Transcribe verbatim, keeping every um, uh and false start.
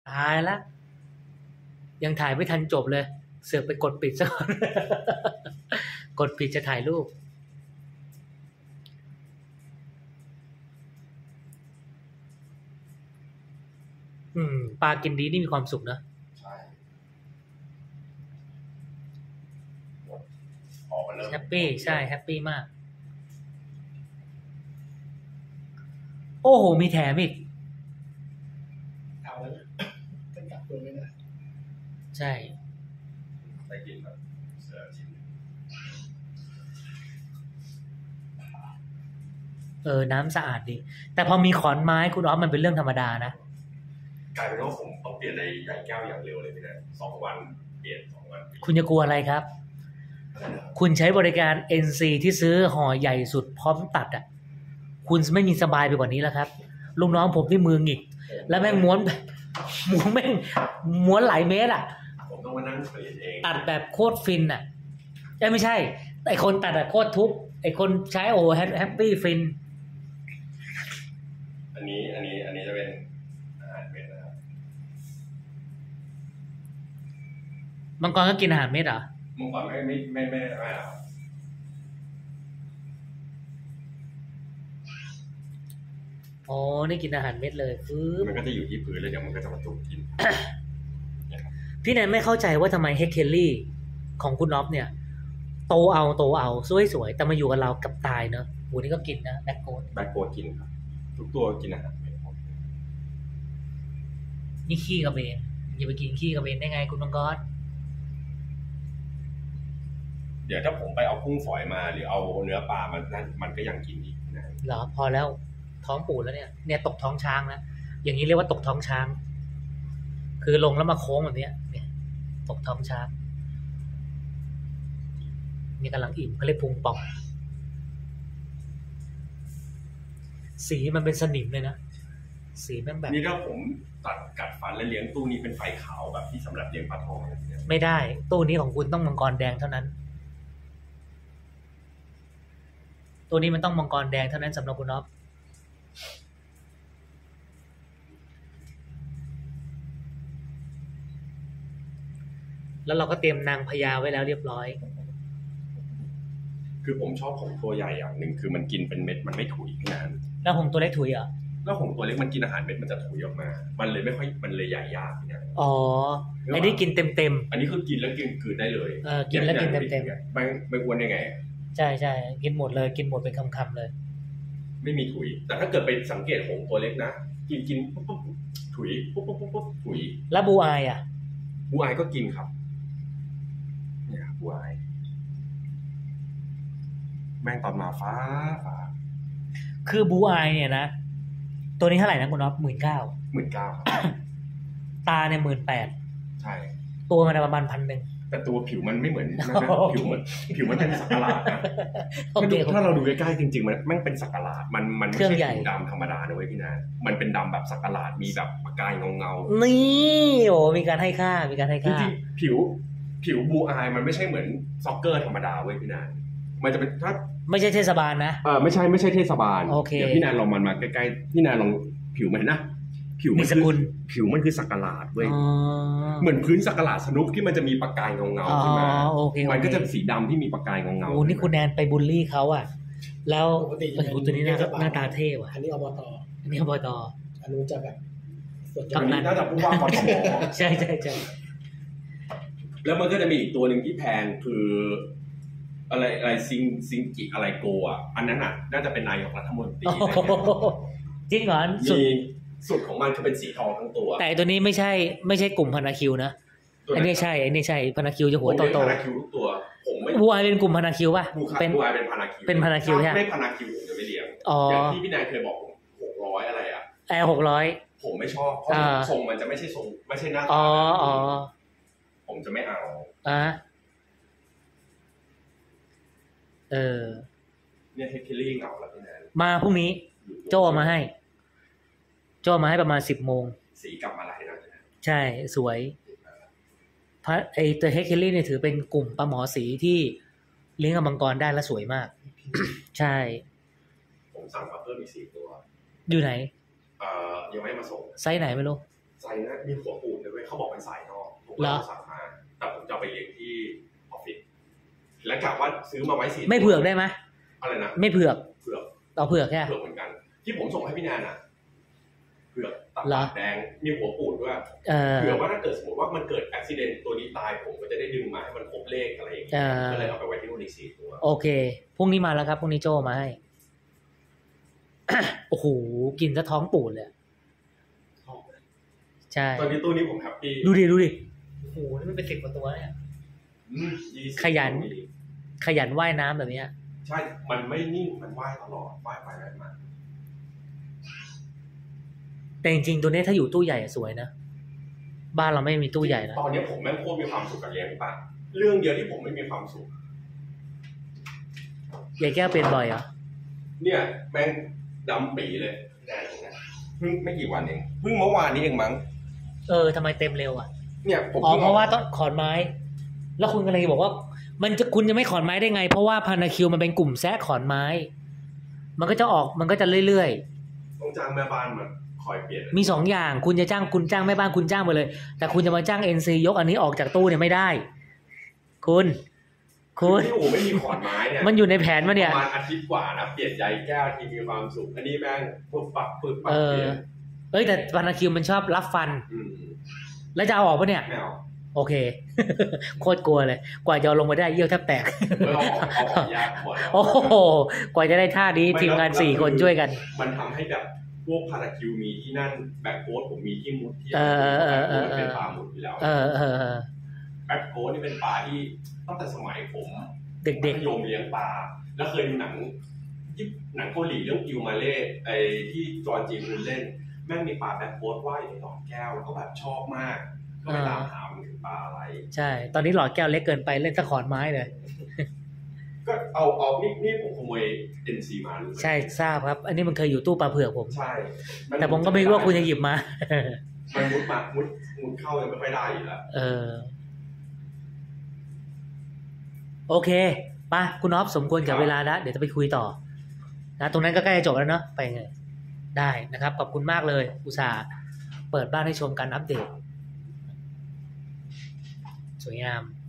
ตายละยังถ่ายไม่ทันจบเลยเสือกไปกดปิดซะก่อน กดปิดจะถ่ายรูปอืมปลากินดีนี่มีความสุขนะใช่ออกมาเริ่มแฮปปี้ใช่แฮปปี้มากโอ้โหมีแถมอีกเอาแล้วเป็นกลับตัวไม่ได้ใช่ได้กินแบบเสือชิ้นเออน้ำสะอาดดีแต่พอมีขอนไม้คุณอ๊อฟมันเป็นเรื่องธรรมดานะกลายเป็นว่าผมต้องเปลี่ยนในใหญ่แก้วอย่างเร็วเลยพี่นะสองวันเปลี่ยนสองวันคุณจะกลัวอะไรครับคุณใช้บริการ เอ็น ซี ที่ซื้อห่อใหญ่สุดพร้อมตัดอ่ะคุณไม่มีสบายไปกว่านี้แล้วครับลูกน้องผมที่มือหงิกแล้วแม่งม้วนม้วนแม่งม้วนหลายเมตรอ่ะผมต้องมานั่งเปลี่ยนเองตัดแบบโคตรฟินอ่ะเอ้ยไม่ใช่ไอคนตัดอะโคตรทุกข์ไอคนใช้โอ้แฮปปี้ฟินอันนี้อันนี้อันนี้จะเป็นอาหารเม็ดนะครับมังกรก็กินอาหารเม็ดเหรอมังกรไม่ไม่ไม่ไม่ไม่หรออ๋อนี่กินอาหารเม็ดเลยฟื้นมันก็จะอยู่ที่พื้นเลยเดี๋ยวมันก็จะมาตุกกินพี่แนนไม่เข้าใจว่าทำไมเฮกเคลลี่ของคุณน็อปเนี่ยโตเอาโตเอาสวยๆแต่มาอยู่กับเรากับตายเนอะหูนี่ก็กินนะแบ็คโกดแบ็คโกดกินครับทุกตัวกินอาหารเม็ดนี่ขี้กระเบนอย่าไปกินขี้กระเบนได้ไงคุณมังกรเดี๋ยวถ้าผมไปเอากุ้งฝอยมาหรือเอาเนื้อปลามันนั่นมันก็ยังกินอีกนะเหรอพอแล้วท้องปูดแล้วเนี่ยเนี่ยตกท้องช้างแล้วอย่างนี้เรียกว่าตกท้องช้างคือลงแล้วมาโค้งแบบนี้เนี่ยตกท้องช้างนี่กำลังอิ่มเขาเรียกพุงป่องสีมันเป็นสนิมเลยนะสีแม่งแบบนี่ถ้าผมตัดกัดฟันแล้วเลี้ยงตู้นี้เป็นไฟขาวแบบที่สำหรับเลี้ยงปลาทองไม่ได้ตู้นี้ของคุณต้องมังกรแดงเท่านั้นตัวนี้มันต้องมังกรแดงเท่านั้นสำหรับคุณอ๊อฟแล้วเราก็เตรียมนางพญาไว้แล้วเรียบร้อยคือผมชอบของตัวใหญ่อย่างหนึ่งคือมันกินเป็นเม็ดมันไม่ถุยขนาดแล้วของตัวเล็กถุยเหรอแล้วของตัวเล็กมันกินอาหารเม็ดมันจะถุยออกมามันเลยไม่ค่อยมันเลยใหญ่ยากเนี่ยอ๋ออันนี้กินเต็มเต็มอันนี้คือกินแล้วกินคืนได้เลยเออกินแล้วกินเต็มเต็มไม่ไม่อ้วนยังไงใช่ใช่กินหมดเลยกินหมดเป็นคำๆเลยไม่มีถุยแต่ถ้าเกิดไปสังเกตของตัวเล็กนะกินกินปุ๊บปุ๊บถุยปุ๊บปุ๊บปุ๊บปุ๊บถุยแล้วบูอายอ่ะบูอายก็กินครับเนี่ยบูอายแม่งตอนมาฟ้าฟ้าคือบูอายเนี่ยนะตัวนี้เท่าไหร่นะคุณน็อปหมื่นเก้าหมื่นเก้าตาเนี่ยหมื่นแปดใช่ตัวมันประมาณพันหนึ่งแต่ตัวผิวมันไม่เหมือนผิวเหมือนผิวมันเป็นสักหลาดนะถ้าเราดูใกล้ๆจริงๆมันมันเป็นสักหลาดมันมันไม่ใช่ผิวดำธรรมดานะเว้ยพี่นามันเป็นดำแบบสักหลาดมีแบบประกายเงาๆนี่โอ้มีการให้ค่ามีการให้ค่าจริงๆผิวผิวบูอายมันไม่ใช่เหมือนซ็อกเกอร์ธรรมดาเว้ยพี่นามันจะเป็นถ้าไม่ใช่เทศบาลนะเออไม่ใช่ไม่ใช่เทศบาลโอเคเดี๋ยวพี่นาลองมันมาใกล้ๆพี่นาลองผิวมันนะผิวมันคือผิวมันคือสักหลาดเว้ยเหมือนพื้นสักหลาดสนุกที่มันจะมีประกายเงาๆขึ้นมามันก็จะสีดำที่มีประกายเงาๆโอ้นี่คุณแนนไปบูลลี่เขาอ่ะแล้วปกติตัวนี้หน้าตาเท่ว่ะอันนี้อบต. อันนี้อบต. อันนู้นจะแบบส่วนใหญ่น่าจะพูดว่ากทมใช่ใช่ใช่แล้วมันก็จะมีอีกตัวหนึ่งที่แพงคืออะไรอะไรซิงซิงกิอะไรโกอ่ะอันนั้นอ่ะน่าจะเป็นนายกรัฐมนตรีจริงเหรอสุดสุดของมันคือเป็นสีทองทั้งตัวแต่ตัวนี้ไม่ใช่ไม่ใช่กลุ่มพานาคิวนะอันนี้ใช่อันนี้ใช่พานาคิวจะหัวโตๆพานาคิวทุกตัวผมไม่บัวเป็นกลุ่มพานาคิวป่ะเป็นบัวเป็นพานาคิวเป็นพานาคิวใช่ไม่พานาคิวผมจะไม่เลี้ยงอย่างที่พี่นายเคยบอกผมหกร้อยอะไรอ่ะแอร์หกร้อยผมไม่ชอบเพราะทรงมันจะไม่ใช่ทรงไม่ใช่หน้าตาอ๋ออ๋อผมจะไม่เอาอ่ะเออเนี่ยเฮกเคลลี่เหงาแล้วพี่นายมาพรุ่งนี้โจ้มาให้โจ้มาให้ประมาณสิบโมงสีกลับมาอะไรนะใช่สวยพระไอตัวเฮกเคลลี่เนี่ยถือเป็นกลุ่มปลาหมอสีที่เลี้ยงกับมังกรได้และสวยมากใช่ผมสั่งมาเพิ่มอีกสี่ตัวอยู่ไหนเอ่อยังไม่มาส่งไซส์ไหนไม่รู้ไใส่นะมีหัวปูดเลยเว้ยเขาบอกเป็นสายนอกผมก็สั่งมาแต่ผมจะไปเลี้ยงที่ออฟฟิศแล้วกะว่าซื้อมาไว้สี่ไม่เผือกได้ไหมอะไรนะไม่เผือกเผือกเอาเผือกแค่เผือกเหมือนกันที่ผมส่งให้พี่แนนอ่ะเผือกตัดแดงมีหัวปูดด้วยเผื่อว่าถ้าเกิดสมมติว่ามันเกิดอุบัติเหตุตัวนี้ตายผมก็จะได้ดึงมาให้มันครบเลขอะไรอย่างเงี้ยก็เลยเอาไปไว้ที่นู่นอีกสี่ตัวโอเคพรุ่งนี้มาแล้วครับพรุ่งนี้โจมาให้โอ้โหกินซะท้องปูดเลยใช่ตอนนี้ตู้นี้ผมแฮปปี้ดูดิดูดิโอ้โหนี่มันเป็นสิบกว่าตัวเนี่ยขยันขยันว่ายน้ำแบบนี้ใช่มันไม่นิ่งมันว่ายตลอดว่ายไปว่ายมาแต่จริงๆตัวนี้ถ้าอยู่ตู้ใหญ่สวยนะบ้านเราไม่มีตู้ใหญ่นะตอนนี้ผมแม่งโคตรมีความสุขกับเลี้ยงป่ะเรื่องเดียวที่ผมไม่มีความสุขยายแก้วเป็นบ่อยเหรอเนี่ยแม่งดำปีเลยได้ตรงนั้นเพิ่งไม่กี่วันเองเพิ่งเมื่อวานนี้เองมั้งเออทำไมเต็มเร็วอ่ะเนี่ยผมอ๋อเพราะว่าต้องขอนไม้แล้วคุณกำลังบอกว่ามันจะคุณจะไม่ขอนไม้ได้ไงเพราะว่าพานาคิวมันเป็นกลุ่มแซะขอนไม้มันก็จะออกมันก็จะเรื่อยๆต้องจ้างแม่บ้านมาคอยเปลี่ยนมีสองอย่างคุณจะจ้างคุณจ้างแม่บ้านคุณจ้างไปเลยแต่คุณจะมาจ้าง เอ็น ซี ยกอันนี้ออกจากตู้เนี่ยไม่ได้คุณคุณที่อู่ไม่มีขอนไม้เนี่ยมันอยู่ในแผนมาเนี่ยประมาณอาทิตย์กว่านะเปลี่ยนใยแก้วที่มีความสุขอันนี้แม่งปึ๊บปักปึ๊บปักเปลี่ยนเอ้ยแต่พานาคิวมันชอบรับฟันแล้วจะเอาออกปะเนี่ยไม่เอาโอเคโคตรกลัวเลยกว่าจะลงมาได้เยี่ยวแทบแตกโอ้โหกว่าจะได้ท่านี้ทีมงานสี่คนช่วยกันมันทำให้แบบพวกพาราคิวมีที่นั่นแบ็คโค้ดผมมีที่มุดที่เออเออเออเป็นปลาหมุดอยู่แล้วเออเออแบ็คโค้ดนี่เป็นปลาที่ตั้งแต่สมัยผมเด็กๆโยมเลี้ยงปลาแล้วเคยดูหนังที่หนังเกาหลีเรื่องอิวมาเล่ไอ้ที่จอร์นจีฮุนเล่นแม่งมีปลาแบ็คโค้ดว่ายในหนองแก้วแล้วก็แบบชอบมากก็ไปตามหามันคือปลาอะไรใช่ตอนนี้หลอดแก้วเล็กเกินไปเล่นตะขอนไม้เลยก็เอาเอานี่นี่ผมขโมย เอ็น ซี มาใช่ทราบครับอันนี้มันเคยอยู่ตู้ปลาเผือกผมใช่แต่ผมก็ไม่รู้ว่าคุณจะหยิบมามันมุดมามุดมุดเข้ายังไม่ค่อยได้อยู่แล้วเออโอเคป่ะคุณอ๊อฟสมควรกับเวลาแล้วเดี๋ยวจะไปคุยต่อนะตรงนั้นก็ใกล้จะจบแล้วเนาะไปไงได้นะครับขอบคุณมากเลยอุตส่าห์เปิดบ้านให้ชมการอัปเดตสวยงาม